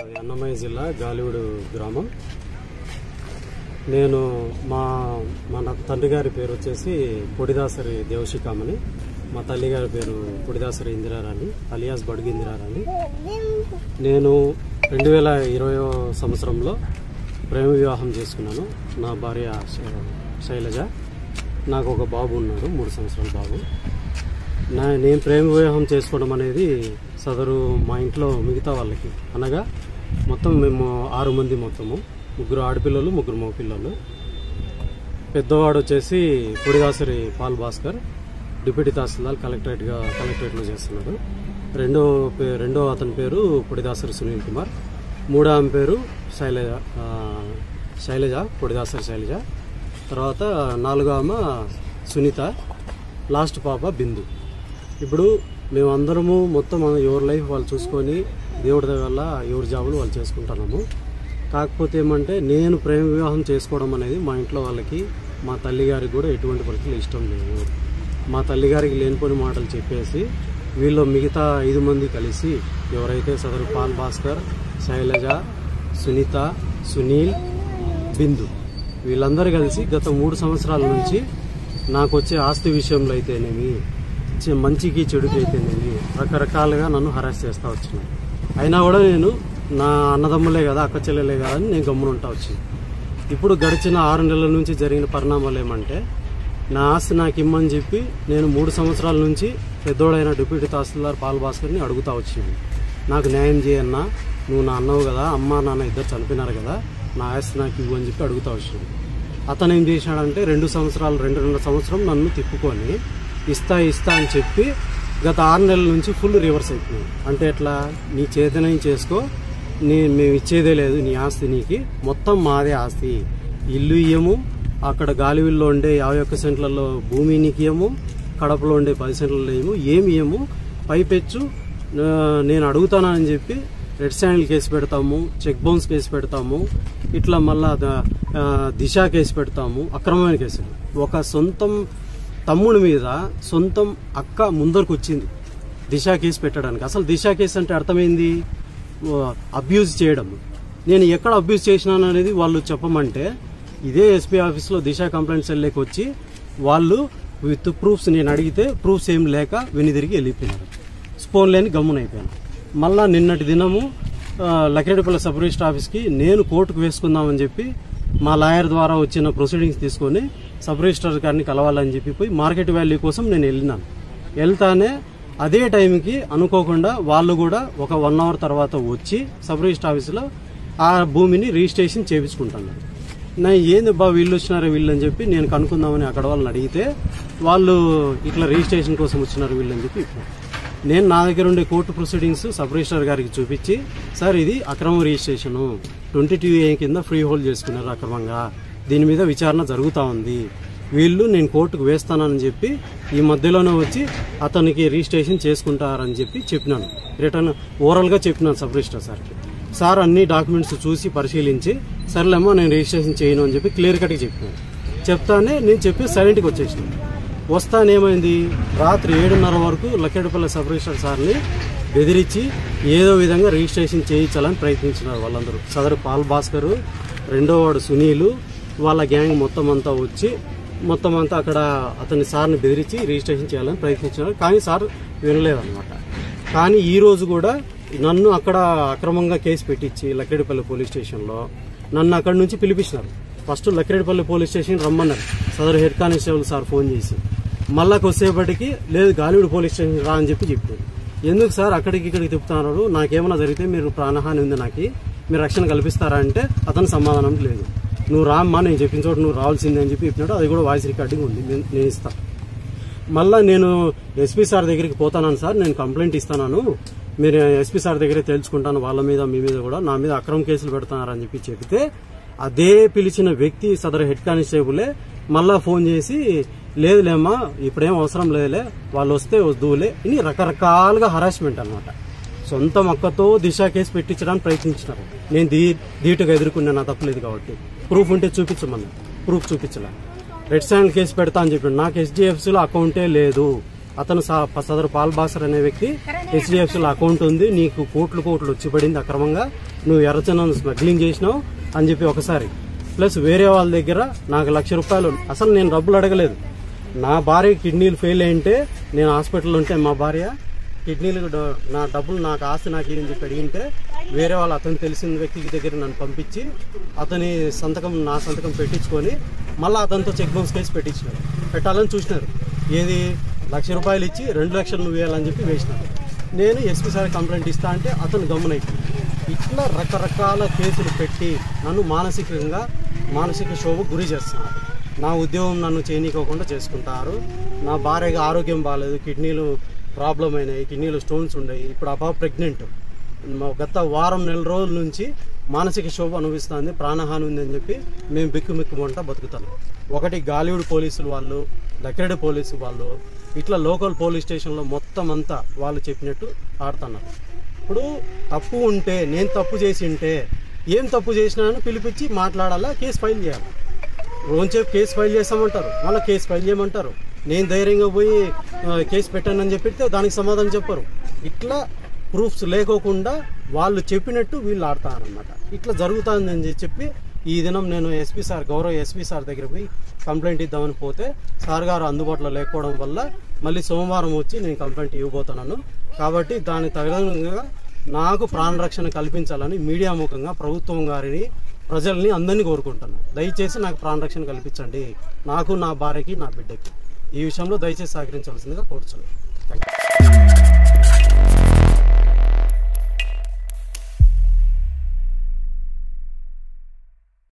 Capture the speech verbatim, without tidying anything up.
అది అన్నమయ్య జిల్లా గాలివీడు గ్రామం. నేను మా మన తండ్రి గారి పేరు వచ్చేసి పొడిదాసరి దేవశిఖామణి, మా తల్లి గారి పేరు పొడిదాసరి ఇందిరారాణి అలియాస్ బడుగు ఇందిరారాణి. నేను రెండు వేల ఇరవై సంవత్సరంలో ప్రేమ వివాహం చేసుకున్నాను. నా భార్య శైలజ, నాకు ఒక బాబు ఉన్నాడు, మూడు సంవత్సరాల బాబు. నా నేను ప్రేమ వివాహం చేసుకోవడం అనేది సదరు మా ఇంట్లో మిగతా వాళ్ళకి, అనగా మొత్తం మేము ఆరు మంది, మొత్తము ముగ్గురు ఆడపిల్లలు, ముగ్గురు మగ పిల్లలు. పెద్దవాడు వచ్చేసి పొడిదాసరి పాల్ భాస్కర్, డిప్యూటీ తహసీల్దార్ కలెక్టరేట్గా కలెక్టరేట్లో చేస్తున్నాడు. రెండో రెండో అతని పేరు పొడిదాసరి సునీల్ కుమార్. మూడో ఆమె పేరు శైలజ శైలజ పొడిదాసరి శైలజ. తర్వాత నాలుగో ఆమె సునీత, లాస్ట్ పాప బిందు. ఇప్పుడు మేమందరము మొత్తం ఎవరి లైఫ్ వాళ్ళు చూసుకొని దేవుడి వల్ల ఎవరి జాబులు వాళ్ళు చేసుకుంటున్నాము. కాకపోతే ఏమంటే నేను ప్రేమ వివాహం చేసుకోవడం అనేది మా ఇంట్లో వాళ్ళకి, మా తల్లిగారికి కూడా ఎటువంటి పరిస్థితులు ఇష్టం లేదు. మా తల్లిగారికి లేనిపోని మాటలు చెప్పేసి వీళ్ళు మిగతా ఐదు మంది కలిసి, ఎవరైతే సదరు పాల్ భాస్కర్, శైలజ, సునీత, సునీల్, బిందు, వీళ్ళందరూ కలిసి గత మూడు సంవత్సరాల నుంచి నాకు వచ్చే ఆస్తి విషయంలో అయితేనేమి, మంచికి చెడుకి అయితేనేమి రకరకాలుగా నన్ను హరాస్ చేస్తూ వచ్చినాను. అయినా కూడా నేను నా అన్నదమ్ములే కదా, అక్క చెల్లెలే కదా అని నేను గమ్మునుంటా వచ్చింది. ఇప్పుడు గడిచిన ఆరు నెలల నుంచి జరిగిన పరిణామాలు ఏమంటే, నా ఆస్తి నాకు ఇమ్మని చెప్పి నేను మూడు సంవత్సరాల నుంచి పెద్దోడైన డిప్యూటీ తహసీల్దార్ పాల్ భాస్కర్ని అడుగుతా వచ్చింది. నాకు న్యాయం చేయన్నా, నువ్వు నా అన్నవు కదా, అమ్మ నాన్న ఇద్దరు చనిపోయినారు కదా, నా ఆస్తి నాకు ఇవ్వు అని చెప్పి అడుగుతా వచ్చింది. అతను ఏం చేశాడంటే రెండు సంవత్సరాలు రెండు రెండు సంవత్సరం నన్ను తిప్పుకొని ఇస్తా ఇస్తా అని చెప్పి గత ఆరు నెలల నుంచి ఫుల్ రివర్స్ అయిపోయింది. అంటే ఎట్లా, నీ చేతనం చేసుకో, నీ మేము ఇచ్చేదే లేదు, నీ ఆస్తి నీకు మొత్తం మాదే ఆస్తి, ఇల్లు ఇయ్యము, అక్కడ గాలివీల్లో ఉండే యాభై ఒక్క సెంట్లలో భూమి నీకు ఇయ్యము, కడపలో ఉండే పది సెంట్లలో ఇయ్యము, ఏమి ఇయ్యము, పైపెచ్చు నేను అడుగుతానని చెప్పి రెడ్ శాండిల్ కేసు పెడతాము, చెక్ బౌన్స్ కేసు పెడతాము, ఇట్లా మళ్ళా దిశ కేసు పెడతాము, అక్రమమైన కేసులు. ఒక సొంతం తమ్ముడి మీద సొంతం అక్క ముందరకు వచ్చింది దిశ కేసు పెట్టడానికి. అసలు దిశ కేసు అంటే అర్థమైంది అబ్యూజ్ చేయడం. నేను ఎక్కడ అబ్యూజ్ చేసినాను అనేది వాళ్ళు చెప్పమంటే, ఇదే ఎస్పీ ఆఫీస్లో దిశ కంప్లైంట్ సెల్లోకి వచ్చి వాళ్ళు విత్ ప్రూఫ్స్ నేను అడిగితే ప్రూఫ్స్ ఏం లేక వెనుదిరిగి వెళ్ళిపోయినారు. స్పోన్ లేని గమ్మునైపోయాను. మళ్ళా నిన్నటి దినము లక్కిరెడ్డిపల్లి సబ్ రిజిస్టర్ ఆఫీస్కి నేను కోర్టుకు వేసుకుందామని చెప్పి మా లాయర్ ద్వారా వచ్చిన ప్రొసీడింగ్స్ తీసుకొని సబ్ రిజిస్టర్ గారిని కలవాలని చెప్పి పోయి మార్కెట్ వాల్యూ కోసం నేను వెళ్ళినాను. వెళ్తానే అదే టైంకి అనుకోకుండా వాళ్ళు కూడా ఒక వన్ అవర్ తర్వాత వచ్చి సబ్ రిజిస్టర్ ఆఫీసులో ఆ భూమిని రిజిస్ట్రేషన్ చేయించుకుంటున్నారు. నా ఏంది బా వీళ్ళు వచ్చినారు వీళ్ళు అని చెప్పి నేను కనుక్కుందామని అక్కడ వాళ్ళని అడిగితే, వాళ్ళు ఇట్లా రిజిస్ట్రేషన్ కోసం వచ్చినారు వీళ్ళని చెప్పి ఇప్పుడు నేను నా దగ్గర ఉండే కోర్టు ప్రొసీడింగ్స్ సబ్ రిజిస్టర్ గారికి చూపించి, సార్ ఇది అక్రమ రిజిస్ట్రేషను, ట్వంటీ టూ ఏ కింద ఫ్రీ హోల్డ్ చేసుకున్నారు అక్రమంగా, దీని మీద విచారణ జరుగుతూ ఉంది, వీళ్ళు నేను కోర్టుకు వేస్తానని చెప్పి ఈ మధ్యలోనే వచ్చి అతనికి రిజిస్ట్రేషన్ చేసుకుంటారని చెప్పి చెప్పినాను. రిటర్న్ ఓవరాల్గా చెప్పినాను సబ్ రిజిస్టర్ సార్కి. సార్ అన్ని డాక్యుమెంట్స్ చూసి పరిశీలించి, సర్లేమో నేను రిజిస్ట్రేషన్ చేయను అని చెప్పి క్లియర్ కట్గా చెప్పినాను. చెప్తానే నేను చెప్పి సైలెంట్గా వచ్చేసినాను. వస్తానేమైంది, రాత్రి ఏడున్నర వరకు లక్కిరెడ్డిపల్లి సబ్ రిజిస్టర్ సార్ని బెదిరించి ఏదో విధంగా రిజిస్ట్రేషన్ చేయించాలని ప్రయత్నించినారు వాళ్ళందరూ. సదరు పాల్ భాస్కరు, రెండో వాడు సునీలు, వాళ్ళ గ్యాంగ్ మొత్తం అంతా వచ్చి మొత్తం అంతా అక్కడ అతని సార్ని బెదిరించి రిజిస్ట్రేషన్ చేయాలని ప్రయత్నించినారు. కానీ సార్ వినలేదన్నమాట. కానీ ఈరోజు కూడా నన్ను అక్కడ అక్రమంగా కేసు పెట్టించి లక్కిరెడ్డిపల్లి పోలీస్ స్టేషన్లో నన్ను అక్కడి నుంచి పిలిపించినారు. ఫస్ట్ లక్కిరెడ్డిపల్లి పోలీస్ స్టేషన్ రమ్మన్నారు సదరు హెడ్ కానిస్టేబుల్ సార్ ఫోన్ చేసి. మళ్ళా కొద్దిసేపటికి లేదు గాలివీడు పోలీస్ స్టేషన్ రా అని చెప్పి చెప్పారు. ఎందుకు సార్ అక్కడికి ఇక్కడికి తిప్పుతున్నారు, నాకేమైనా జరిగితే మీరు ప్రాణహాని ఉంది, నాకు మీరు రక్షణ కల్పిస్తారా అంటే అతను సమాధానం లేదు. నువ్వు రామ్మా, నేను చెప్పిన చోట నువ్వు రావాల్సిందే అని చెప్పి చెప్పినాడు. అది కూడా వాయిస్ రికార్డింగ్ ఉంది, నేను ఇస్తాను. మళ్ళీ నేను ఎస్పీ సార్ దగ్గరికి పోతాను సార్, నేను కంప్లైంట్ ఇస్తాను, మీరు ఎస్పీ సార్ దగ్గరే తెలుసుకుంటాను, వాళ్ళ మీద మీ మీద కూడా నా మీద అక్రమ కేసులు పెడుతున్నారని చెప్పి చెబితే, అదే పిలిచిన వ్యక్తి సదరు హెడ్ కానిస్టేబులే మళ్ళా ఫోన్ చేసి, లేదులేమ్మా ఇప్పుడేం అవసరం లేదులే, వాళ్ళు వస్తే వద్దులే అని రకరకాలుగా హరాస్మెంట్ అనమాట. సొంత అక్కతో దిశ కేసు పెట్టించడానికి ప్రయత్నించినారు. నేను దీ ధీటుగా ఎదుర్కొన్నా, నా తప్పలేదు కాబట్టి. ప్రూఫ్ ఉంటే చూపించమన్నా, ప్రూఫ్ చూపించలే. రెడ్ శాండిల్ కేసు పెడతా అని చెప్పాడు. నాకు హెచ్డిఎఫ్సీలో అకౌంటే లేదు, అతను సదరు పాల్ బాసర్ అనే వ్యక్తి హెచ్డిఎఫ్సిలో అకౌంట్ ఉంది, నీకు కోట్లు కోట్లు వచ్చి పడింది అక్రమంగా, నువ్వు ఎర్రచందనం స్మగ్లింగ్ చేసినావు అని చెప్పి ఒకసారి, ప్లస్ వేరే వాళ్ళ దగ్గర నాకు లక్ష రూపాయలు, అసలు నేను డబ్బులు అడగలేదు. నా భార్య కిడ్నీలు ఫెయిల్ అయింటే నేను హాస్పిటల్లో ఉంటే మా భార్య కిడ్నీలు నా డబ్బులు నాకు ఆస్తి నాకు ఏమని చెప్పి అడిగింటే వేరే వాళ్ళు అతను తెలిసిన వ్యక్తికి దగ్గర నన్ను పంపించి అతని సంతకం నా సంతకం పెట్టించుకొని మళ్ళీ అతనితో చెక్ బౌన్స్ కేసు పెట్టించినారు. పెట్టాలని చూసినారు. ఏది లక్ష రూపాయలు ఇచ్చి రెండు లక్షలు నువ్వు వేయాలని చెప్పి వేసినారు. నేను ఎస్పీ సార్ కంప్లైంట్ ఇస్తా అంటే అతను గమ్మునైపోయింది. ఇట్లా రకరకాల కేసులు పెట్టి నన్ను మానసికంగా మానసిక శోభకు గురి చేస్తున్నారు. నా ఉద్యోగం నన్ను చేయనీకోకుండా చేసుకుంటారు. నా భార్యగా ఆరోగ్యం బాగాలేదు, కిడ్నీలు ప్రాబ్లం అయినాయి, కిడ్నీలో స్టోన్స్ ఉన్నాయి, ఇప్పుడు అబ్బా ప్రెగ్నెంట్, గత వారం నెల రోజుల నుంచి మానసిక శోభ అనుభవిస్తుంది, ప్రాణహాని ఉందని చెప్పి మేము బిక్కుమిక్కుమంటా బతుకుతాం. ఒకటి గాలివుడ్ పోలీసులు వాళ్ళు, దగ్గరడి పోలీసు వాళ్ళు, ఇట్లా లోకల్ పోలీస్ స్టేషన్లో మొత్తం అంతా వాళ్ళు చెప్పినట్టు ఆడుతున్నారు. ఇప్పుడు తప్పు ఉంటే, నేను తప్పు చేసి ఉంటే ఏం తప్పు చేసినాను పిలిపించి మాట్లాడాలా, కేసు ఫైల్ చేయాలి. రోజుసేపు కేసు ఫైల్ చేస్తామంటారు, మళ్ళీ కేసు ఫైల్ చేయమంటారు. నేను ధైర్యంగా పోయి కేసు పెట్టానని చెప్పితే దానికి సమాధానం చెప్పరు. ఇట్లా ప్రూఫ్స్ లేకోకుండా వాళ్ళు చెప్పినట్టు వీళ్ళు ఆడతారనమాట. ఇట్లా జరుగుతుందని చెప్పి ఈ దినం నేను ఎస్పీ సార్ గౌరవ ఎస్పీ సార్ దగ్గర పోయి కంప్లైంట్ ఇద్దామని పోతే సార్ గారు అందుబాటులో లేకపోవడం వల్ల మళ్ళీ సోమవారం వచ్చి నేను కంప్లైంట్ ఇవ్వబోతున్నాను. కాబట్టి దాని తగినంగా నాకు ప్రాణరక్షణ కల్పించాలని మీడియా ముఖంగా ప్రభుత్వం గారిని, ప్రజల్ని అందరినీ కోరుకుంటున్నాను. దయచేసి నాకు ప్రాణరక్షణ కల్పించండి, నాకు, నా భార్యకి, నా బిడ్డకి. ఈ విషయంలో దయచేసి సహకరించవలసిందిగా కోరుచున్నాను.